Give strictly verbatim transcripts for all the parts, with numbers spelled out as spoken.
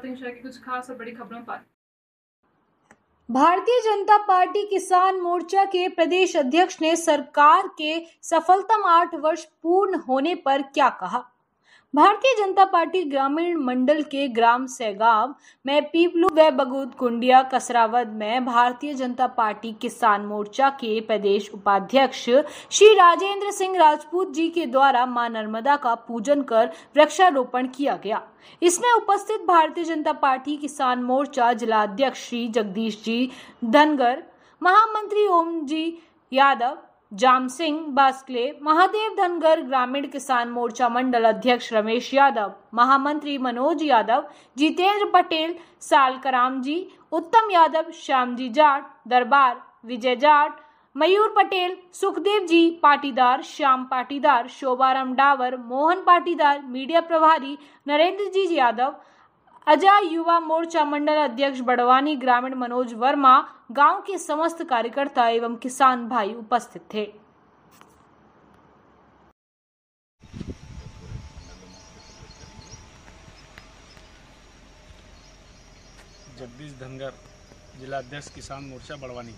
करते हैं शहर की कुछ खास और बड़ी खबरों पर। भारतीय जनता पार्टी किसान मोर्चा के प्रदेश अध्यक्ष ने सरकार के सफलतम आठ वर्ष पूर्ण होने पर क्या कहा। भारतीय जनता पार्टी ग्रामीण मंडल के ग्राम सेगांव में पीपलू व बगुद कुंडिया कसरावद में भारतीय जनता पार्टी किसान मोर्चा के प्रदेश उपाध्यक्ष श्री राजेंद्र सिंह राजपूत जी के द्वारा मां नर्मदा का पूजन कर वृक्षारोपण किया गया। इसमें उपस्थित भारतीय जनता पार्टी किसान मोर्चा जिला अध्यक्ष श्री जगदीश जी धनगर, महामंत्री ओम जी यादव, जाम सिंह बास्कले, महादेव धनगर, ग्रामीण किसान मोर्चा मंडल अध्यक्ष रमेश यादव, महामंत्री मनोज यादव, जितेंद्र पटेल, सालकराम जी, उत्तम यादव, श्यामजी जाट, दरबार विजय जाट, मयूर पटेल, सुखदेव जी पाटीदार, श्याम पाटीदार, शोभाराम डावर, मोहन पाटीदार, मीडिया प्रभारी नरेंद्र जी यादव, अजय युवा मोर्चा मंडल अध्यक्ष बड़वानी ग्रामीण मनोज वर्मा, गांव के समस्त कार्यकर्ता एवं किसान भाई उपस्थित थे। जगदीश धनगर, जिला अध्यक्ष किसान मोर्चा बड़वानी।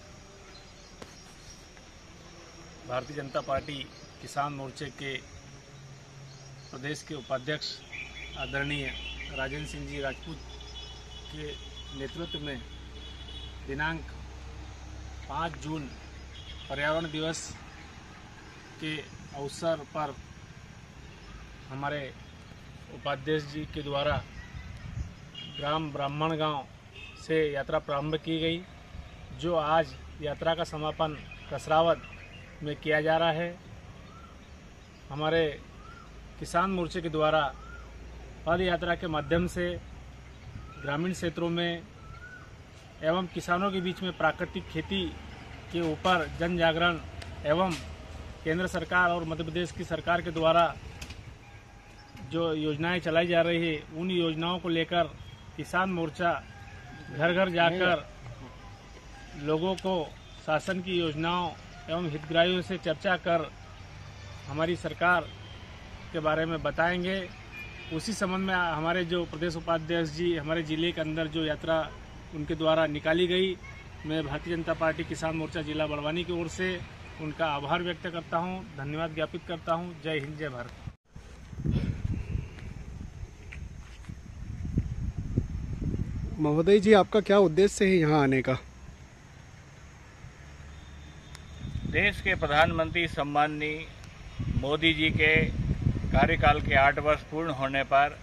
भारतीय जनता पार्टी किसान मोर्चे के प्रदेश के उपाध्यक्ष आदरणीय राजेंद्र सिंह जी राजपूत के नेतृत्व में दिनांक पाँच जून पर्यावरण दिवस के अवसर पर हमारे उपाध्यक्ष जी के द्वारा ग्राम ब्राह्मण गांव से यात्रा प्रारंभ की गई, जो आज यात्रा का समापन कसरावद में किया जा रहा है। हमारे किसान मोर्चे के द्वारा पद यात्रा के माध्यम से ग्रामीण क्षेत्रों में एवं किसानों के बीच में प्राकृतिक खेती के ऊपर जन जागरण एवं केंद्र सरकार और मध्य प्रदेश की सरकार के द्वारा जो योजनाएं चलाई जा रही है, उन योजनाओं को लेकर किसान मोर्चा घर घर जाकर लोगों को शासन की योजनाओं एवं हितग्राहियों से चर्चा कर हमारी सरकार के बारे में बताएंगे। उसी संबंध में हमारे जो प्रदेश उपाध्यक्ष जी हमारे जिले के अंदर जो यात्रा उनके द्वारा निकाली गई, मैं भारतीय जनता पार्टी किसान मोर्चा जिला बड़वानी की ओर से उनका आभार व्यक्त करता हूं, धन्यवाद ज्ञापित करता हूं। जय हिंद, जय भारत। महोदय जी, आपका क्या उद्देश्य है यहाँ आने का? देश के प्रधानमंत्री सम्माननीय मोदी जी के कार्यकाल के आठ वर्ष पूर्ण होने पर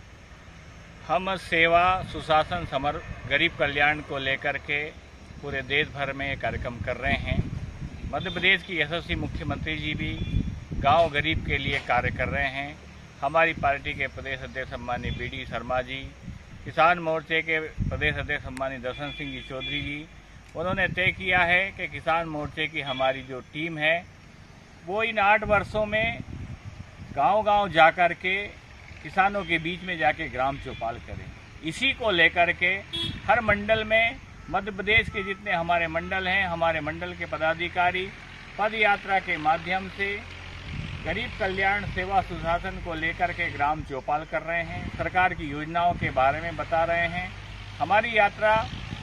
हम सेवा सुशासन समर गरीब कल्याण को लेकर के पूरे देश भर में कार्यक्रम कर रहे हैं। मध्य प्रदेश की यशस्वी मुख्यमंत्री जी भी गांव गरीब के लिए कार्य कर रहे हैं। हमारी पार्टी के प्रदेश अध्यक्ष सम्माननीय बी डी शर्मा जी, किसान मोर्चे के प्रदेश अध्यक्ष सम्माननीय दर्शन सिंह जी चौधरी जी, उन्होंने तय किया है कि किसान मोर्चे की हमारी जो टीम है वो इन आठ वर्षों में गांव-गांव जाकर के किसानों के बीच में जाके ग्राम चौपाल करें। इसी को लेकर के हर मंडल में मध्य प्रदेश के जितने हमारे मंडल हैं, हमारे मंडल के पदाधिकारी पद यात्रा के माध्यम से गरीब कल्याण सेवा सुशासन को लेकर के ग्राम चौपाल कर रहे हैं, सरकार की योजनाओं के बारे में बता रहे हैं। हमारी यात्रा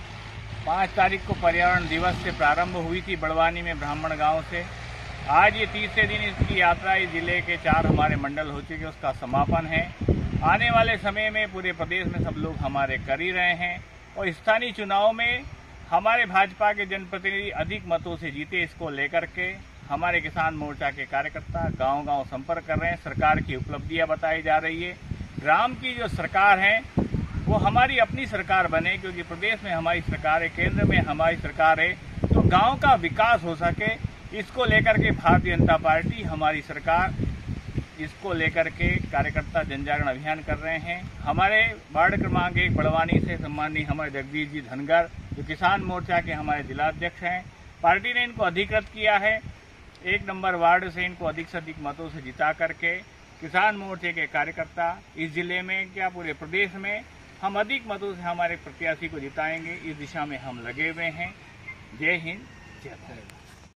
पाँच तारीख को पर्यावरण दिवस से प्रारंभ हुई थी बड़वानी में ब्राह्मण गांव से। आज ये तीसरे दिन इसकी यात्रा इस जिले के चार हमारे मंडल हो चुके, उसका समापन है। आने वाले समय में पूरे प्रदेश में सब लोग हमारे कर ही रहे हैं और स्थानीय चुनाव में हमारे भाजपा के जनप्रतिनिधि अधिक मतों से जीते, इसको लेकर के हमारे किसान मोर्चा के कार्यकर्ता गांव-गांव संपर्क कर रहे हैं। सरकार की उपलब्धियां बताई जा रही है। ग्राम की जो सरकार है वो हमारी अपनी सरकार बने, क्योंकि प्रदेश में हमारी सरकार है, केंद्र में हमारी सरकार है, तो गांव का विकास हो सके, इसको लेकर के भारतीय जनता पार्टी हमारी सरकार इसको लेकर के कार्यकर्ता जनजागरण अभियान कर रहे हैं। हमारे वार्ड क्रमांक एक बड़वानी से सम्माननीय हमारे जगदीश जी धनगर, जो किसान मोर्चा के हमारे जिलाध्यक्ष हैं, पार्टी ने इनको अधिकृत किया है। एक नंबर वार्ड से इनको अधिक से अधिक मतों से जिता करके किसान मोर्चे के कार्यकर्ता इस जिले में क्या पूरे प्रदेश में हम अधिक मतों से हमारे प्रत्याशी को जिताएंगे, इस दिशा में हम लगे हुए हैं। जय हिंद, जय भारत।